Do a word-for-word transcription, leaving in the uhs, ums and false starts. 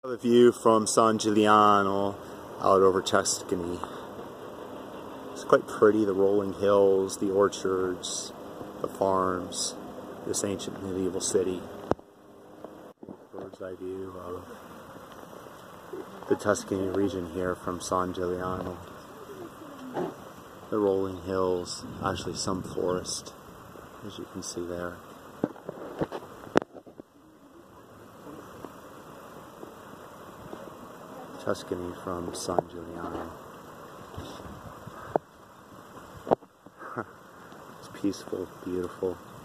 The view from San Gimignano out over Tuscany. It's quite pretty, the rolling hills, the orchards, the farms, this ancient medieval city. Bird's eye view of the Tuscany region here from San Gimignano. The rolling hills, actually some forest, as you can see there. Tuscany from San Gimignano. It's peaceful, beautiful.